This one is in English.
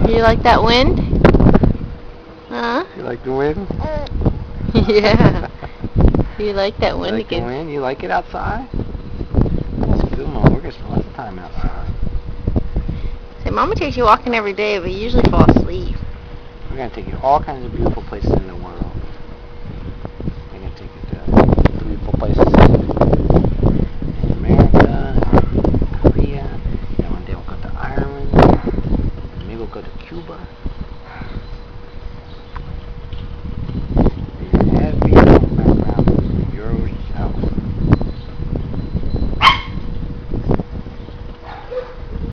You like that wind? Huh? You like the wind? Yeah. You like that wind You like the again? wind? You like it outside? It's good, Mom. We're going to spend lots of time outside. Say, Mama takes you walking every day, but you usually fall asleep. We're going to take you all kinds of beautiful places in the world.